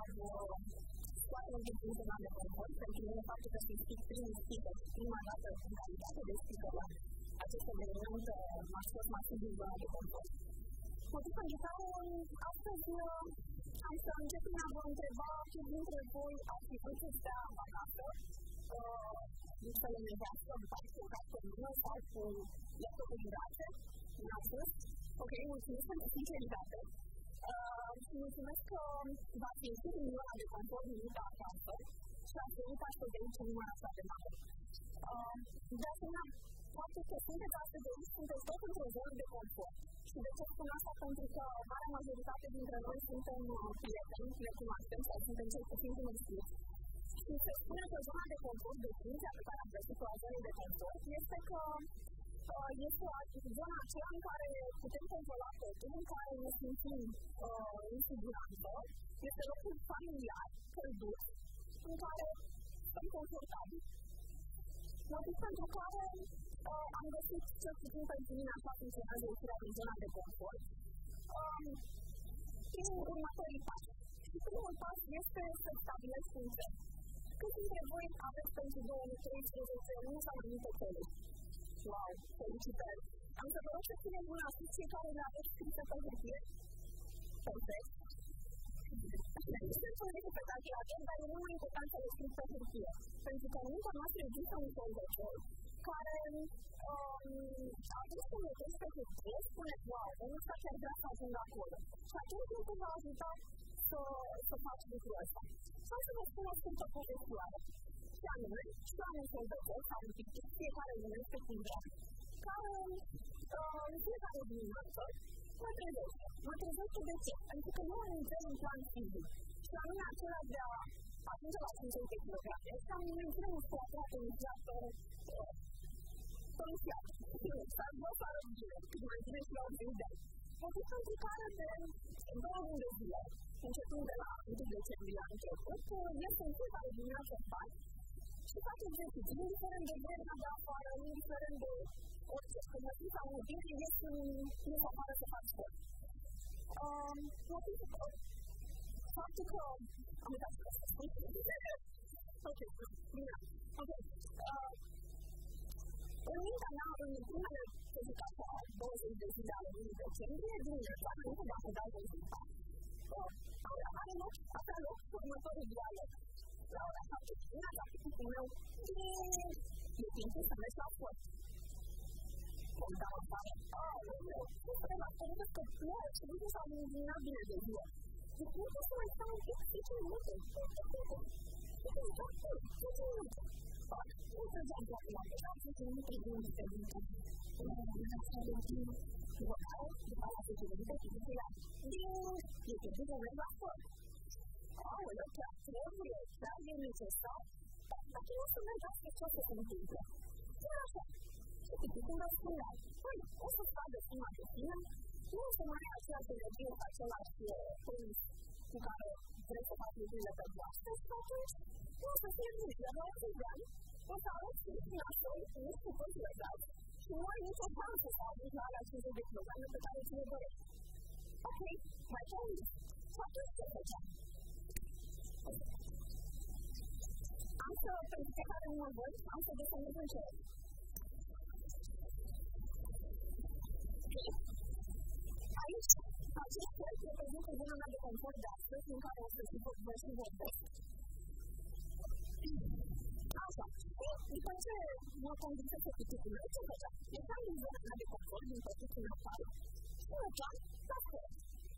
foarte multe zona de confort, pentru mine faptul că sunt primul speaker, prima dată în calitate de speaker la acest eveniment m-a scos masiv din zona de confort. Motiv principal, astăzi am să încep prin a vă întreba ce dintre voi ar fi vrut să stea în vacanță, să le nevească în parcul ca pe mână sau cu laptopul în brațe, n-am spus. Ok, mulțumesc pentru sinceritate. Și mulțumesc că v-ați ieșit din zona de confort venită acasă și ați venit astăzi de aici în numai asta de mare. De asemenea, faptul că sunteți astăzi de aici, sunteți tot într-o zonă de confort. Și de ce spun asta? Pentru că marea majoritate dintre noi suntem prieteni, ne cunoaștem sau suntem cel puțin cunoscuți. Și se spune că zona de confort, definiția pe care am găsit-o a zonei de confort, este că este zona aceea în care putem controla totul, în care ne simțim în siguranță, este locul familiar, călduț, în care suntem confortabili. Motiv pentru care am găsit cel puțin pentru mine așa funcționează ieșirea din zona de confort. Prin următorii pași. Și primul pas este să stabilești un țel. Cât dintre voi aveți pentru 2013 nu s-au anumite țeluri? Wow, felicitări! Am să vă rog să țineți mâna sus care le aveți scrise pe hârtie. Perfect! Este înțeleg pe calculator, dar e mult mai important să le scriți pe hârtie. Pentru că în mintea noastră există un soldător care atunci când le scriți pe hârtie, spune, wow, omul ăsta chiar vrea să ajungă acolo. Și atunci nu te va ajuta să faci lucrul ăsta. Sau să vă spun o scurtă povestioară. Și anume, și la un soldător sau un pictic, fiecare numește cumva, care în fiecare dimineață mă trezește de ce? Pentru că nu am înțeles un plan fizic. Și anume acela de a ajunge la 500 kg. Și am menținut musculatura tonificată tonifiată. S-ar vrea să arăt bine, cât mai bine și la o zi de ani. Motiv pentru care de 2 luni de zile, începând de la 1 decembrie anul trecut, este în fiecare dimineață în fac și fac exerciții, indiferent de vremea de afară, indiferent de orice, când mă simt sau mă bine, ies afară să fac sport. Motivul că faptul că am uitat să spun, ok, bine, ok. În mintea mea, în primele, să zic așa, 20 de zile ale lunii decembrie, dimineața, înainte de a se dau rezultat, avea loc următorul dialog. La ora 7 dimineața, picnicul meu, e timpul să mergi la sport. Îmi dau afară, spune la sport că plouă și nu s-au luminat bine de ziua. Și nu pot să mai stau un pic 10 minute. 10 minute. Nu trăgeam toate la pe 10 minute din diferite. În așa de timp, după care, după la 10 minute, și la e timpul să mergi la sport. Aoleu, chiar trebuie, chiar e necesar. Dacă nu o să mergi asta, ce o să se întâmple? Chiar așa. Și când vă spuneam, o să fac de suma de tine, nu o să mai ai aceeași energie cu același tenis cu care vrei să faci lucrurile pe voastră și atunci nu o să fie bine. Iar la 80 de ani, o să arăți că ești nașol, nu cu toți legați și nu ai nicio șansă să ajungi la alea 50 de kilograme pe care ți le dorești. Ok, mai ce ai? Și atunci ce făceam? Am să, pentru fiecare nu mă văd, am să desenez în cer. Aici, acest cer reprezintă zona mea de confort de astăzi, în care o să vă și vorbesc. Așa, după ce mă convinsese cu tipul meu, ce făceam? Ieșeam din zona mea de confort, din pătuțul meu afară, și mergeam la sport.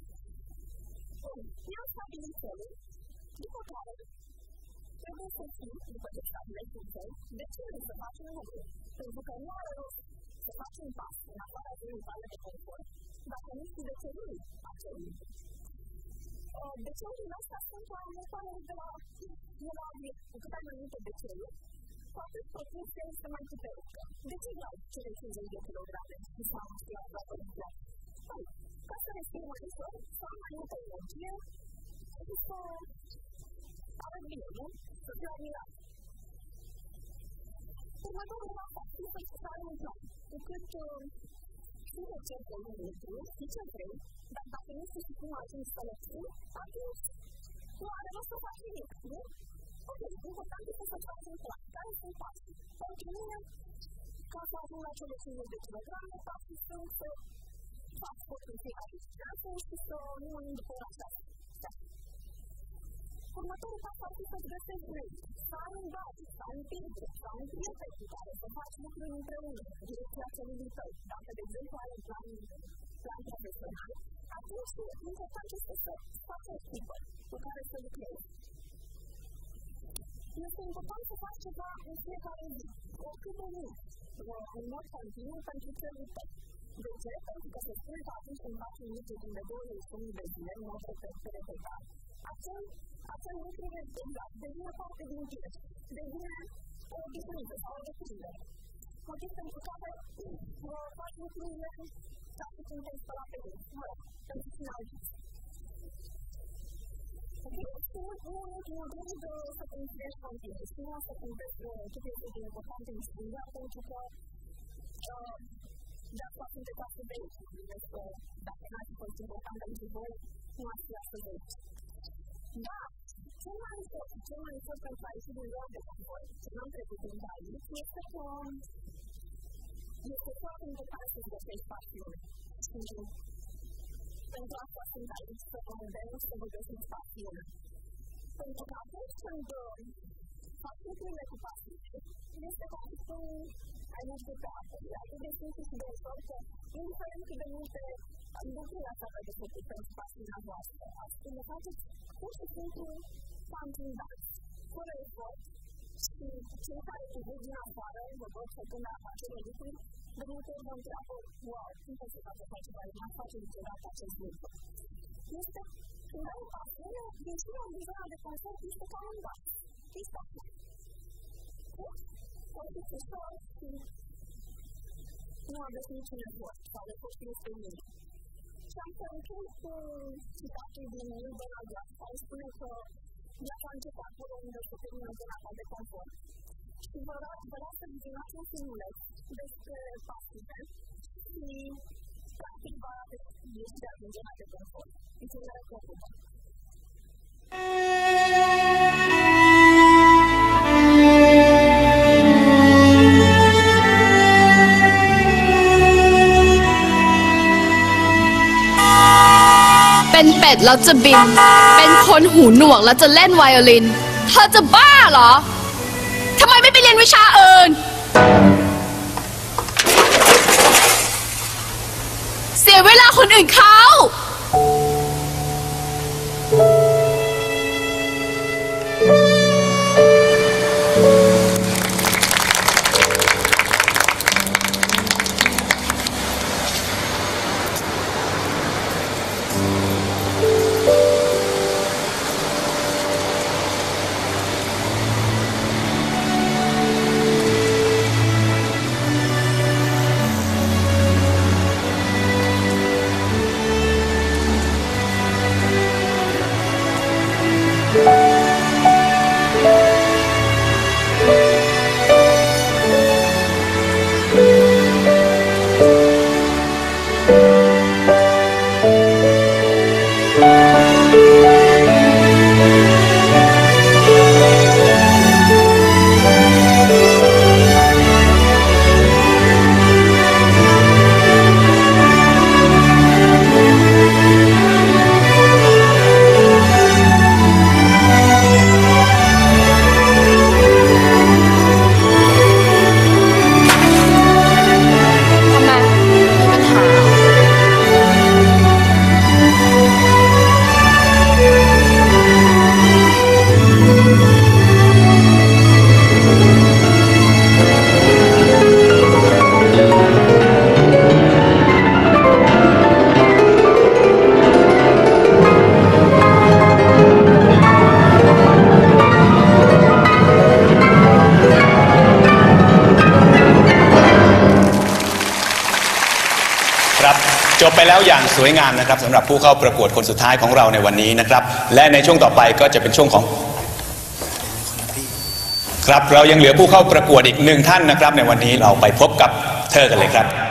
I-am stabilit felul, după care trebuie să știu, după ce stabilești un fel, de ce vrei să faci un lucru. Pentru că nu are rost să faci un pas în afara zonei tale de confort, dacă nu știi de ce vrei acel lucru. De ce urile astea sunt la următoare de la cu cât ai mai multe de ce cu atât proporția este mai puternică. De ce vreau cele 50 de kilograme și să am musculat la părintele? Ca să respir mai ușor, să am mai multă energie și să arăt bine, nu? Să fiu admirat. Următorul pas ar fi să ai un plan. Cu cât știi de ce vrei un lucru, știi ce vrei, dar dacă nu știi cum ajungi să le știi, atunci nu are tenemos que hacer ¿no? Ok, importante que se trabaje en plan, cada vez más. Continúa, cada una de las de kilogramos, participantes, transportación, transportación, no importa. Următorul pas ar fi să găsești grei, să ai un bani, să ai un timp, să ai un prieten cu care să faci lucruri împreună, în direcția celui tău. Dacă, de exemplu, ai un plan profesional, atunci important este să faci o echipă cu care să lucrezi. Este important să faci ceva în fiecare zi, oricât de mult, în mod continuu pentru celui tău. De ce? Pentru că se spune că atunci când faci un lucru timp de 21 de zile, în mod repetat, acel lucru devine parte din tine, devine o obișnuință sau o deschidere. Motiv pentru care faci lucrurile ca și când te-ai spălat pe zi, pentru finalitate. Un ultimul rând să te inspirezi continuu. Și nu asta cât este de important în inspira, pentru că de asta sunteți astăzi de aici. Dacă n-ar fi fost important pentru voi, nu ar fi astăzi de aici. Da, cel mai important pentru a ieși din zona de confort, ce n-am trecut încă aici, este că este foarte important să-ți găsești pasiune. Și pentru asta sunt aici, să vă îndemn să vă găsiți pasiune. Pentru că atunci când faci lucrurile cu pasiune, este ca și cum ai merge pe apă. Atât de simplu și de ușor că, indiferent cât de multe lucruri astea vă găsiți pentru pasiunea voastră, ați le faceți pur și simplu continuați, fără efort și cei care se văd din afară, vă văd făcând acele lucruri, de multe ori vă întreabă, wow, cum poți să faci așa ceva, n-am face niciodată acest lucru. Este, când ai pasiune, ieșirea din zona de confort este ca un bani. Este așa. Foarte ușor și nu aveți niciun efort, sau efortul este mic. Și am să închei cu citatul din Liber la viață, care spune că viața începe acolo unde se termină zona ta de confort. Și vă rog să vizionați un filmuleț despre pasiune și practic va ieșirea din zona de confort. Înțelegere plăcută! เป็นเป็ดแล้วจะบินเป็นคนหูหนวกแล้วจะเล่นไวโอลินเธอจะบ้าเหรอทำไมไม่ไปเรียนวิชาอื่นเสียเวลาคนอื่นเขาจบไปแล้วอย่างสวยงามนะครับสำหรับผู้เข้าประกวดคนสุดท้ายของเราในวันนี้นะครับและในช่วงต่อไปก็จะเป็นช่วงของครับเรายังเหลือผู้เข้าประกวดอีก1 ท่านนะครับในวันนี้เราไปพบกับเธอกันเลยครับ